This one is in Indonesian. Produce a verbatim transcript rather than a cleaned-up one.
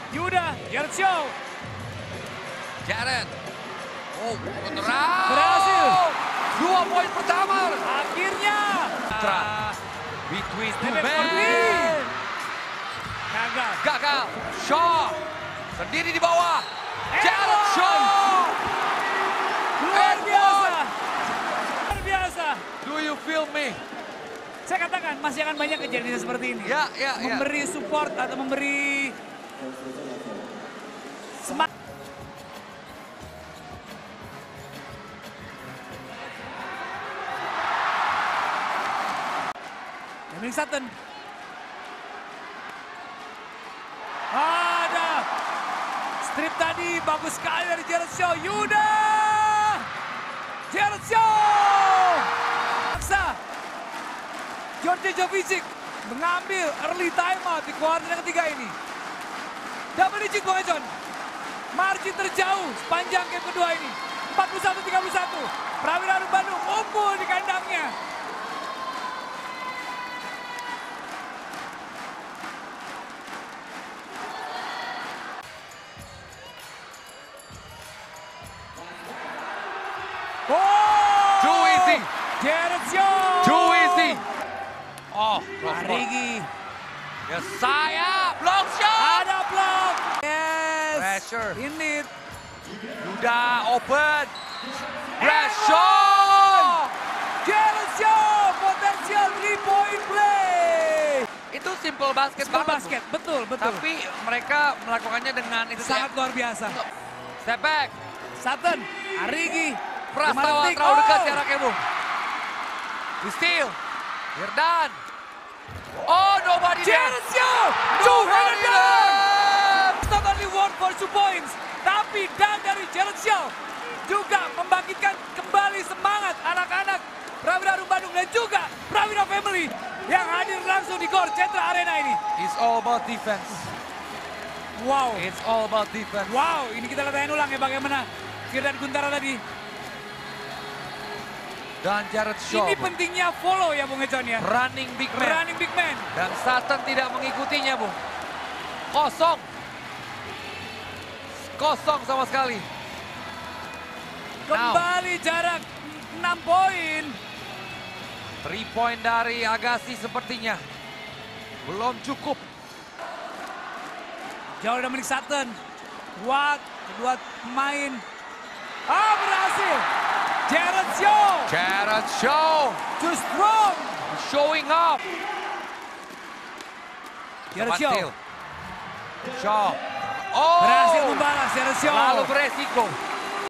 Yuda, Jared Shaw. Jared. Oh, kontra. Berhasil. Dua poin pertama. Akhirnya. Kontra. Between two Bebek men. Corby. Gagal. Gagal. Shaw. Sendiri di bawah. Aaron. Jared Shaw. Luar biasa. Luar biasa. Do you feel me? Saya katakan masih akan banyak kejadian seperti ini. Ya, ya, ya. Memberi support atau memberi semangat. Dominic Sutton. Ada strip tadi, bagus sekali dari Jared Shaw. Yuda! Jared Shaw! Paksa. George Jovicic mengambil early timeout di kuarter yang ketiga ini. Double digit Bung Econ. Margin terjauh sepanjang game kedua ini. empat puluh satu tiga puluh satu. Prawira Bandung unggul di kandangnya. Oh! Too easy. Jared Shaw. Too easy. Oh, Arigi. Ya saya, block shot. Ada block. Yes. Pressure. Indeed. Yuda open. Pressure. Jared Shaw, potensial three point play. Itu simple basket Simple banget. basket, betul, betul. Tapi mereka melakukannya dengan itu Sangat luar biasa. Step back. Sutton, Arigi. Prastawa lima detik. terlalu dekat Oh. jaraknya, Bung. We steal. Irdan. Oh, nobody there. Jared Shaw, two-handed dunk. Not only one for two points, tapi dunk dari Jared Shaw juga membangkitkan kembali semangat anak-anak Prawira Bandung dan juga Prawira Family yang hadir langsung di Gor Centra Arena ini. It's all about defense. Wow, It's all about defense. wow, ini kita lihat ulang ya bagaimana Firdan Guntara tadi. Dan Jared Shaw. Ini pentingnya follow ya Bung Econ ya. Running big man. Running big man. Dan Sutton tidak mengikutinya, Bung. Kosong. Kosong sama sekali. Kembali jarak enam poin. Three point dari Agassi sepertinya belum cukup. Jauh Dominic Sutton. Kuat kedua pemain. Ah, berhasil. Jared Shaw. Jared Shaw Too strong. showing up. Jared Tepat Shaw. steal. Shaw. Oh. Berhasil membalas Jared Shaw. Lalu beresiko.